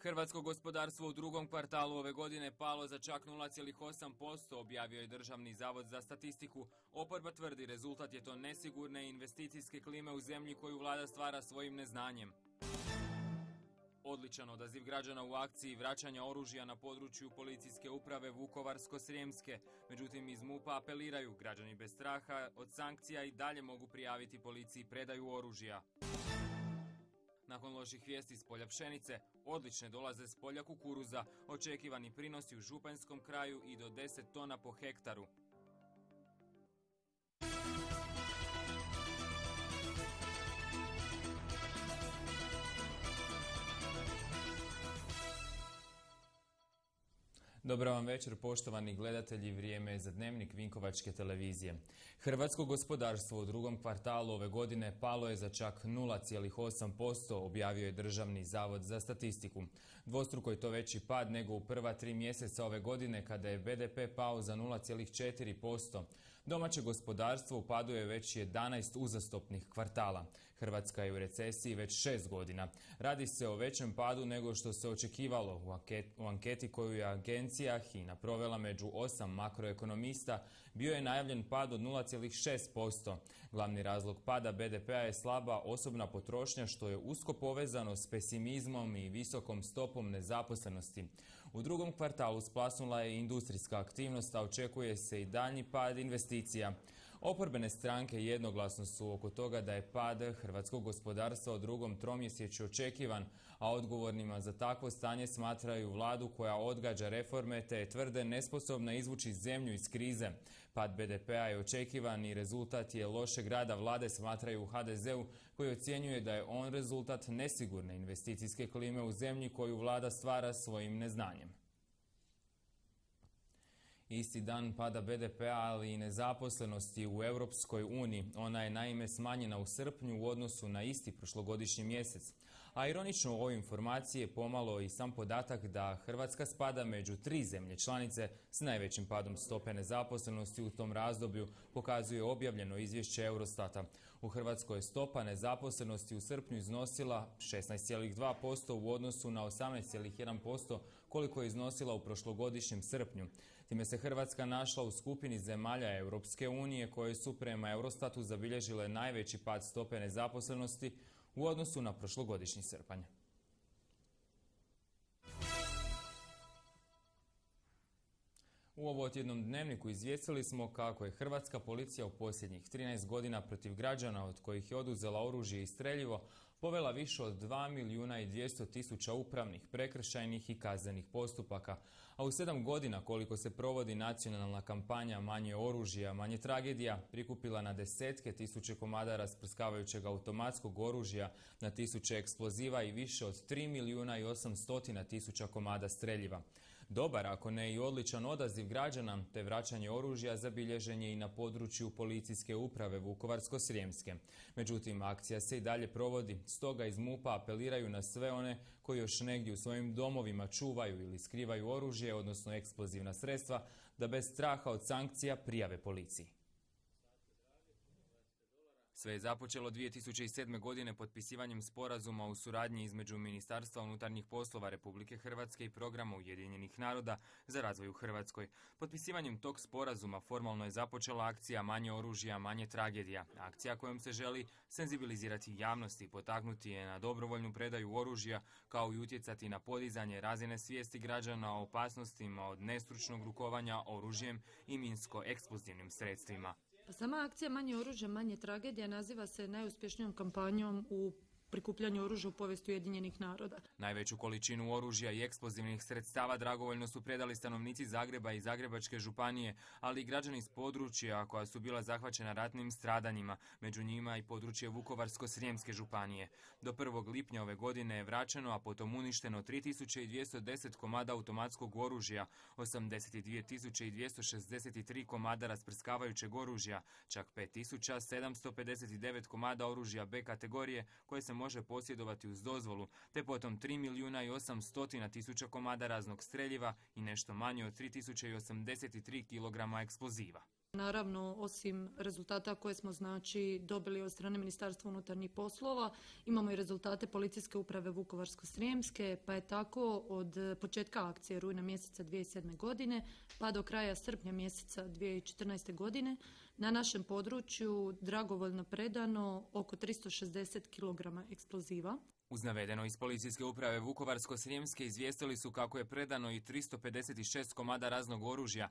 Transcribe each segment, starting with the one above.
Hrvatsko gospodarstvo u drugom kvartalu ove godine palo za čak 0,8%, objavio je Državni zavod za statistiku. Oporba tvrdi rezultat je to nesigurne investicijske klime u zemlji koju vlada stvara svojim neznanjem. Odličan odaziv građana u akciji vraćanja oružja na području policijske uprave Vukovarsko-srijemske. Međutim, iz MUP-a apeliraju, građani bez straha od sankcija i dalje mogu prijaviti policiji predaju oružja. Nakon loših vijesti s polja pšenice, odlične dolaze s polja kukuruza, očekivani prinosi u Županjskom kraju i do 10 tona po hektaru. Dobar vam večer, poštovani gledatelji, vrijeme je za dnevnik Vinkovačke televizije. Hrvatsko gospodarstvo u drugom kvartalu ove godine palo je za čak 0,8%, objavio je Državni zavod za statistiku. Dvostruko je to veći pad nego u prva 3 mjeseca ove godine kada je BDP pao za 0,4%. Domaće gospodarstvo u padu je već 11 uzastopnih kvartala. Hrvatska je u recesiji već 6 godina. Radi se o većem padu nego što se očekivalo. U anketi koju je agencija HINA provela među 8 makroekonomista, bio je najavljen pad od 0,6%. Glavni razlog pada BDP-a je slaba osobna potrošnja, što je usko povezano s pesimizmom i visokom stopom nezaposlenosti. U drugom kvartalu splasnula je industrijska aktivnost, a očekuje se i daljnji pad investicija. Oporbene stranke jednoglasno su oko toga da je pad hrvatskog gospodarstva u drugom tromjesečju očekivan, a odgovornima za takvo stanje smatraju vladu koja odgađa reforme te je tvrde nesposobna izvući zemlju iz krize. Pad BDP-a je očekivan i rezultat je lošeg rada vlade, smatraju u HDZ-u, koji ocjenjuje da je on rezultat nesigurne investicijske klime u zemlji koju vlada stvara svojim neznanjem. Isti dan pada BDP-a, ali i nezaposlenosti u Europskoj uniji. Ona je naime smanjena u srpnju u odnosu na isti prošlogodišnji mjesec. A ironično u ovoj informaciji je pomalo i sam podatak da Hrvatska spada među 3 zemlje članice s najvećim padom stope nezaposlenosti u tom razdoblju, pokazuje objavljeno izvješće Eurostata. U Hrvatskoj je stopa nezaposlenosti u srpnju iznosila 16,2% u odnosu na 18,1% koliko je iznosila u prošlogodišnjem srpnju. Time se Hrvatska našla u skupini zemalja Europske unije koje su prema Eurostatu zabilježile najveći pad stope nezaposlenosti u odnosu na prošlogodišnji srpanj. U ovotjednom dnevniku izvijestili smo kako je hrvatska policija u posljednjih 13 godina protiv građana od kojih je oduzela oružje i streljivo povela više od 2.200.000 upravnih, prekršajnih i kaznenih postupaka, a u 7 godina koliko se provodi nacionalna kampanja Manje oružja, manje tragedija, prikupila na desetke tisuće komada rasprskavajućeg automatskog oružja, na tisuće eksploziva i više od 3.800.000 komada streljiva. Dobar, ako ne i odličan odaziv građana te vraćanje oružja zabilježen je i na području policijske uprave Vukovarsko-srijemske. Međutim, akcija se i dalje provodi, stoga iz MUP-a apeliraju na sve one koji još negdje u svojim domovima čuvaju ili skrivaju oružje, odnosno eksplozivna sredstva, da bez straha od sankcija prijave policiji. Sve je započelo 2007. godine potpisivanjem sporazuma u suradnji između Ministarstva unutarnjih poslova Republike Hrvatske i Programa Ujedinjenih naroda za razvoj u Hrvatskoj. Potpisivanjem tog sporazuma formalno je započela akcija Manje oružja, manje tragedija. Akcija kojom se želi senzibilizirati javnost i potaknuti je na dobrovoljnu predaju oružja, kao i utjecati na podizanje razine svijesti građana o opasnostima od nestručnog rukovanja oružjem i minsko-eksplozivnim sredstvima. Pa sama akcija Manje oružja, manje tragedija naziva se najuspješnijom kampanjom u prikupljanju oružja u povijesti Ujedinjenih naroda. Najveću količinu oružja i eksplozivnih sredstava dragovoljno su predali stanovnici Zagreba i Zagrebačke županije, ali i građani iz područja koja su bila zahvaćena ratnim stradanjima, među njima i područje Vukovarsko-srijemske županije. Do 1. lipnja ove godine je vraćeno, a potom uništeno 3.210 komada automatskog oružja, 82.263 komada rasprskavajućeg oružja, čak 5.759 komada oružja B kategorije koje se može posjedovati uz dozvolu, te potom 3.800.000 komada raznog streljiva i nešto manje od 3.083 kg eksploziva. Naravno, osim rezultata koje smo dobili od strane Ministarstva unutarnjih poslova, imamo i rezultate Policijske uprave Vukovarsko-srijemske, pa je tako od početka akcije rujna mjeseca 2007. godine pa do kraja srpnja mjeseca 2014. godine na našem području dragovoljno predano oko 360 kg eksploziva. Uz navedeno iz Policijske uprave Vukovarsko-srijemske izvijestili su kako je predano i 356 komada raznog oružja,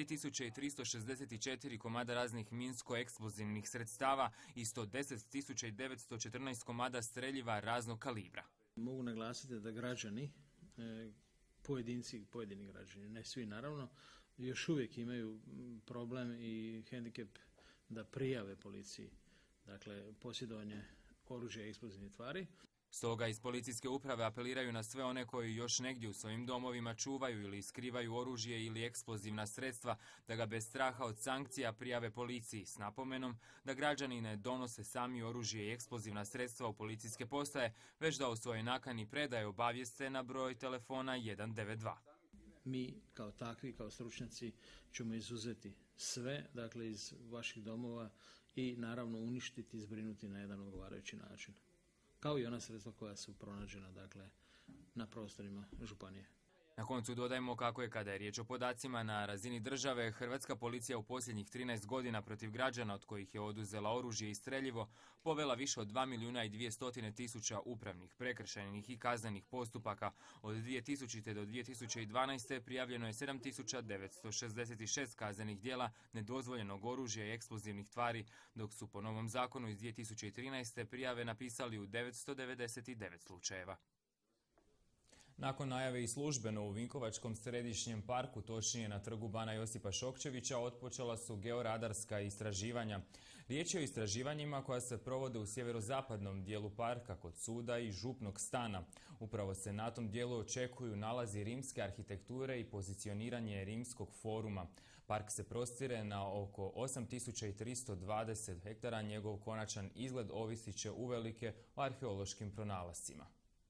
3364 komada raznih minsko-eksplozivnih sredstava i 110.914 komada streljiva raznog kalibra. Mogu naglasiti da građani, pojedini građani, ne svi naravno, još uvijek imaju problem i hendikep da prijave policiji, dakle posjedovanje oružja i eksplozivnih tvari. Stoga iz Policijske uprave apeliraju na sve one koji još negdje u svojim domovima čuvaju ili skrivaju oružje ili eksplozivna sredstva da ga bez straha od sankcija prijave policiji s napomenom da građani ne donose sami oružje i eksplozivna sredstva u policijske postaje, već da o svojoj nakani predaje obavijeste na broj telefona 192. Mi kao takvi, kao stručnjaci ćemo izuzeti sve, dakle iz vaših domova i naravno uništiti i zbrinuti na jedan odgovarajući način. Kao i ona sredstva koja su pronađena, dakle, na prostorima županije. Na koncu dodajmo kako je, kada je riječ o podacima na razini države, hrvatska policija u posljednjih 13 godina protiv građana od kojih je oduzela oružje i streljivo povela više od 2.200.000 upravnih, prekršajnih i kaznenih postupaka. Od 2000. do 2012. prijavljeno je 7.966 kaznenih djela nedozvoljenog oružja i eksplozivnih tvari, dok su po novom zakonu iz 2013. prijave napisali u 999 slučajeva. Nakon najave i službeno u Vinkovačkom središnjem parku, točnije na trgu Bana Josipa Šokčevića, otpočela su georadarska istraživanja. Riječ je o istraživanjima koja se provode u sjeverozapadnom dijelu parka kod suda i župnog stana. Upravo se na tom dijelu očekuju nalazi rimske arhitekture i pozicioniranje rimskog foruma. Park se prostire na oko 8.320 hektara, njegov konačan izgled ovisit će uvelike o arheološkim pronalascima.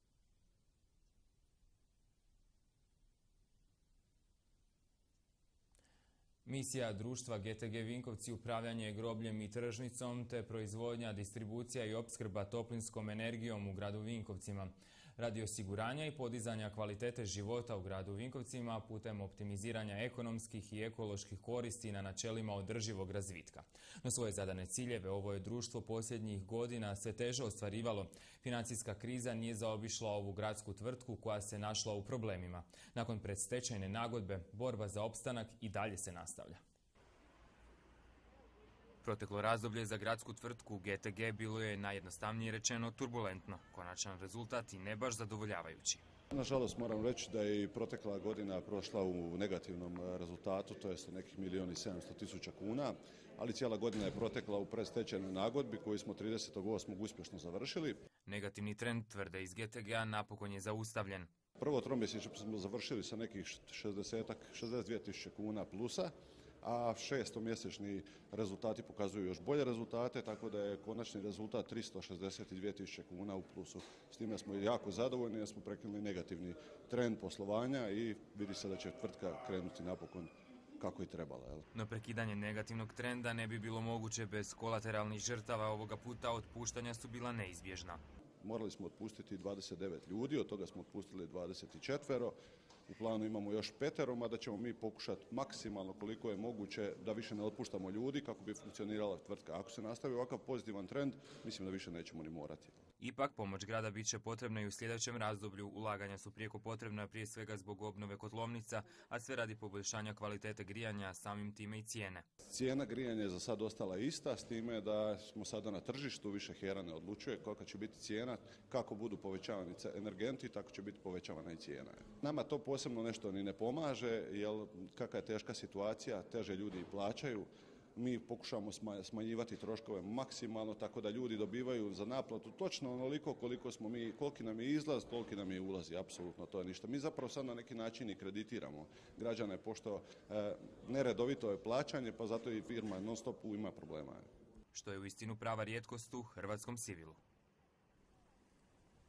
Misija društva GTG Vinkovci upravljanje grobljem i tržnicom te proizvodnja, distribucija i opskrba toplinskom energijom u gradu Vinkovcima. Radi osiguranja i podizanja kvalitete života u gradu Vinkovcima putem optimiziranja ekonomskih i ekoloških koristi na načelima održivog razvitka. No svoje zadane ciljeve ovo je društvo posljednjih godina sve teže ostvarivalo. Financijska kriza nije zaobišla ovu gradsku tvrtku koja se našla u problemima. Nakon predstečajne nagodbe, borba za opstanak i dalje se nastavlja. Proteklo razdoblje za gradsku tvrtku GTG bilo je, najjednostavnije rečeno, turbulentno. Konačan rezultat i ne baš zadovoljavajući. Nažalost moram reći da je i protekla godina prošla u negativnom rezultatu, to je nekih 1.700.000 kuna, ali cijela godina je protekla u predstečajnoj nagodbi koju smo 30.8. uspješno završili. Negativni trend, tvrde iz GTG-a, napokon je zaustavljen. Prvo tromjesečje smo završili sa nekih 62.000 kuna plusa, a šestomjesečni rezultati pokazuju još bolje rezultate, tako da je konačni rezultat 362.000 kuna u plusu. S time smo jako zadovoljni jer smo prekinuli negativni trend poslovanja i vidi se da će tvrtka krenuti napokon kako i trebala. No prekidanje negativnog trenda ne bi bilo moguće bez kolateralnih žrtava. Ovoga puta otpuštanja su bila neizbježna. Morali smo otpustiti 29 ljudi, od toga smo otpustili 24. U planu imamo još 5, mada ćemo mi pokušati maksimalno koliko je moguće da više ne otpuštamo ljudi kako bi funkcionirala tvrtka. Ako se nastavi ovakav pozitivan trend, mislim da više nećemo ni morati. Ipak pomoć grada bit će potrebna i u sljedećem razdoblju. Ulaganja su prijeko potrebna prije svega zbog obnove kotlovnica, a sve radi poboljšanja kvalitete grijanja, samim time i cijene. Cijena grijanja je za sad ostala ista, s time da smo sada na tržištu, više HERA ne odlučuje kolika će biti cijena, kako budu povećavani energenti, tako će biti povećavana i cijena. Nama to posebno nešto ni ne pomaže, jer kakva je teška situacija, teže ljudi i plaćaju. Mi pokušamo smanjivati troškove maksimalno, tako da ljudi dobivaju za naplatu točno onoliko koliki nam je izlaz, toliki nam je ulaz, i apsolutno to je ništa. Mi zapravo sad na neki način i kreditiramo građane, pošto neredovito je plaćanje, pa zato i firma non stop ima problema. Što je uistinu prava rijetkost u hrvatskom civilu.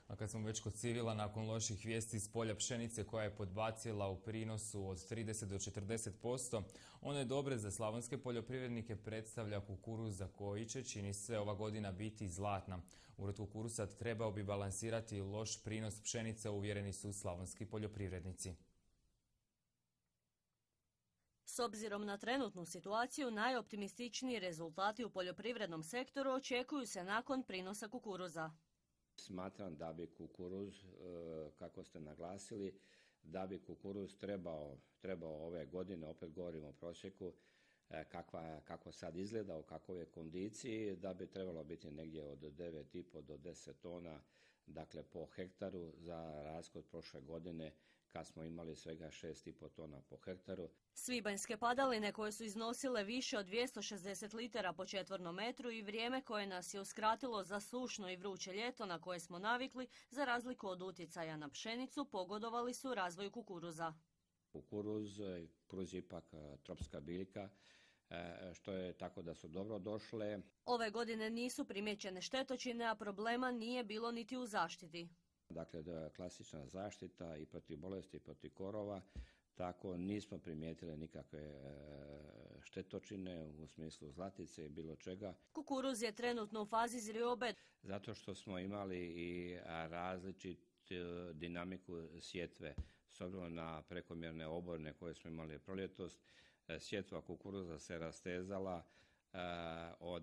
A kad smo već kod civila, nakon loših vijesti iz polja pšenice koja je podbacila u prinosu od 30 do 40%, one dobre za slavonske poljoprivrednike predstavlja kukuruz za koji će, čini se, ova godina biti zlatna. Urod kukuruza trebao bi balansirati loš prinos pšenice, uvjereni su slavonski poljoprivrednici. S obzirom na trenutnu situaciju, najoptimističniji rezultati u poljoprivrednom sektoru očekuju se nakon prinosa kukuruza. Smatram da bi kukuruz, kako ste naglasili, da bi kukuruz trebao ove godine, opet govorimo o prosjeku, kako sad izgleda, u kakvoj je kondiciji, da bi trebalo biti negdje od 9,5 do 10 tona, dakle po hektaru, za razliku od prošle godine kad smo imali svega 6,5 tona po hektaru. Svibanjske padaline koje su iznosile više od 260 litara po četvornom metru i vrijeme koje nas je uskratilo za sušno i vruće ljeto na koje smo navikli, za razliku od utjecaja na pšenicu, pogodovali su razvoju kukuruza. Kukuruz je ipak tropska biljka, što je tako da su dobro došle. Ove godine nisu primijećene štetočine, a problema nije bilo niti u zaštiti. Dakle, klasična zaštita i protiv bolesti i protiv korova, tako nismo primijetili nikakve štetočine u smislu zlatice i bilo čega. Kukuruz je trenutno u fazi zriobe. Zato što smo imali i različitu dinamiku sjetve, s obzirom na prekomjerne oborine koje smo imali proljetos. Sjetva kukuruza se rastezala od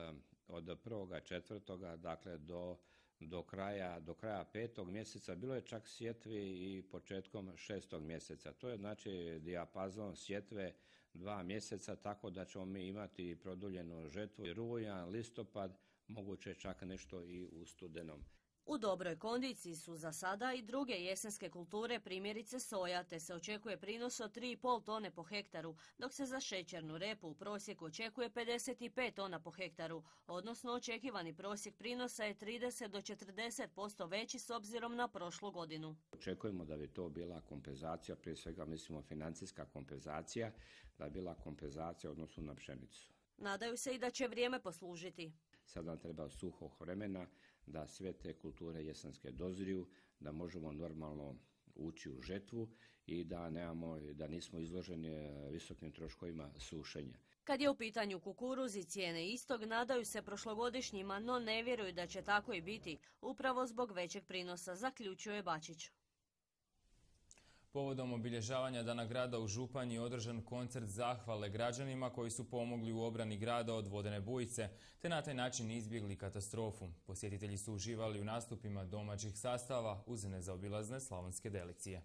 1.4. dakle do kraja 5. mjeseca. Bilo je čak sjetvi i početkom 6. mjeseca. To je znači dijapazon sjetve 2 mjeseca, tako da ćemo mi imati produljenu žetvu rujan, listopad, moguće čak nešto i u studenom. U dobroj kondiciji su za sada i druge jesenske kulture, primjerice soja, te se očekuje prinos od 3,5 tone po hektaru, dok se za šećernu repu u prosjeku očekuje 55 tona po hektaru, odnosno očekivani prosjek prinosa je 30 do 40% veći s obzirom na prošlu godinu. Očekujemo da bi to bila kompenzacija, prije svega mislimo financijska kompenzacija, da je bila kompenzacija u odnosu na pšenicu. Nadaju se i da će vrijeme poslužiti. Sad nam treba suhog vremena da sve te kulture jesenske dozriju, da možemo normalno ući u žetvu i da nismo izloženi visokim troškovima sušenja. Kad je u pitanju kukuruz i cijene istog, nadaju se prošlogodišnjima, no ne vjeruju da će tako i biti, upravo zbog većeg prinosa, zaključuje Bačić. Povodom obilježavanja Dana grada u Županji je održan koncert zahvale građanima koji su pomogli u obrani grada od vodene bujice, te na taj način izbjegli katastrofu. Posjetitelji su uživali u nastupima domaćih sastava uz nezaobilazne slavonske delicije.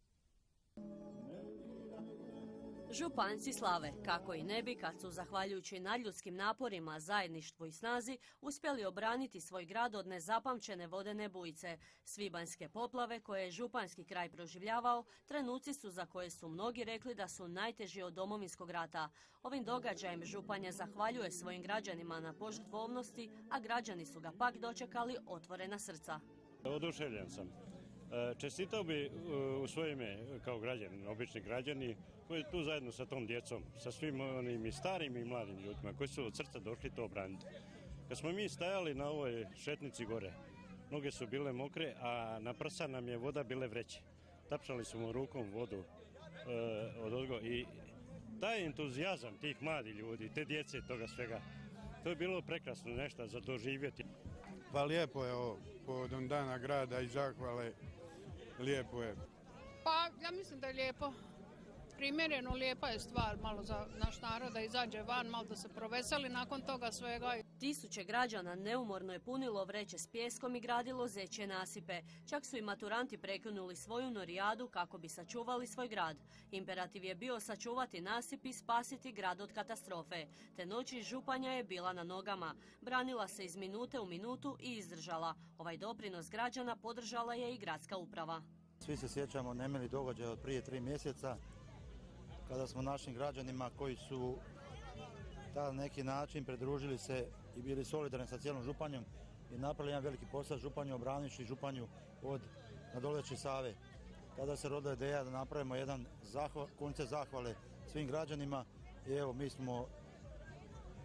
Županjci slave, kako i ne bi, kad su, zahvaljujući nadljudskim naporima, zajedništvu i snazi, uspjeli obraniti svoj grad od nezapamćene vodene bujice. Svibanjske poplave koje je županjski kraj proživljavao, trenuci su za koje su mnogi rekli da su najteži od Domovinskog rata. Ovim događajem Županja zahvaljuje svojim građanima na požrtvovnosti, a građani su ga pak dočekali otvorena srca. Oduševljen sam. Čestitao bi u svoje ime kao građanin, obični građani, koji je tu zajedno sa tom djecom, sa svim onim i starim i mladim ljudima koji su od srca došli to obraniti. Kad smo mi stajali na ovoj šetnici gore, noge su bile mokre, a na prsa nam je voda bile vreće. Tapšali smo rukom vodu odozgo i taj entuzijazam tih mladih ljudi, te djece i toga svega, to je bilo prekrasno nešto za doživjeti. Pa lijepo je ovo, povodom Dana grada i zahvale, lijepo je. Pa ja mislim da je lijepo. Primjereno, lijepa je stvar malo za naš narod da izađe van, malo da se proveseli nakon toga svega. Tisuće građana neumorno je punilo vreće s pijeskom i gradilo zečje nasipe. Čak su i maturanti prekinuli svoju norijadu kako bi sačuvali svoj grad. Imperativ je bio sačuvati nasip i spasiti grad od katastrofe. Te noći Županja je bila na nogama. Branila se iz minute u minutu i izdržala. Ovaj doprinos građana podržala je i gradska uprava. Svi se sjećamo nemili događaja od prije 3 mjeseca, kada smo našim građanima koji su na neki način pridružili se i bili solidarni sa cijelom Županjom i napravili jedan veliki posao Županju, obranivši Županju od nadoleće Save. Tada se rodila ideja da napravimo jedan koncert zahvale svim građanima i evo mi smo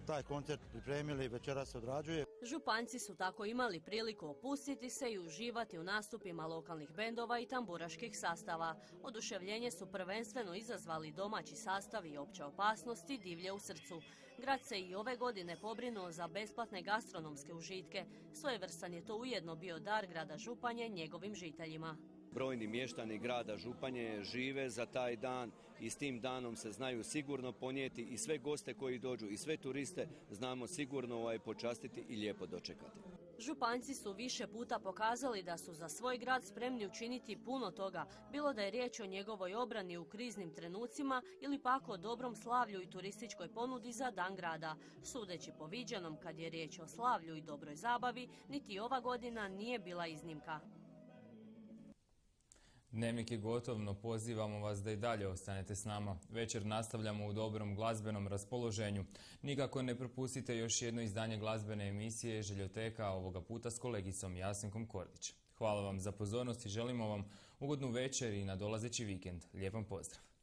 taj koncert pripremili, večeras se odrađuje. Županjci su tako imali priliku opustiti se i uživati u nastupima lokalnih bendova i tamburaških sastava. Oduševljenje su prvenstveno izazvali domaći sastav i opća opasnost i divlje u srcu. Grad se i ove godine pobrinuo za besplatne gastronomske užitke. Svojevrstan je to ujedno bio dar grada Županje njegovim žiteljima. Brojni mještani grada Županje žive za taj dan i s tim danom se znaju sigurno ponijeti i sve goste koji dođu i sve turiste znamo sigurno počastiti i lijepo dočekati. Županjci su više puta pokazali da su za svoj grad spremni učiniti puno toga, bilo da je riječ o njegovoj obrani u kriznim trenucima ili pak o dobrom slavlju i turističkoj ponudi za dan grada. Sudeći po viđenom kad je riječ o slavlju i dobroj zabavi, niti ova godina nije bila iznimka. Dnevnik je gotov, no pozivamo vas da i dalje ostanete s nama. Večer nastavljamo u dobrom glazbenom raspoloženju. Nikako ne propustite još jedno izdanje glazbene emisije Željoteka, ovoga puta s kolegicom Jasenkom Kordić. Hvala vam za pozornost i želimo vam ugodnu večer i nadolazeći vikend. Lijep vam pozdrav!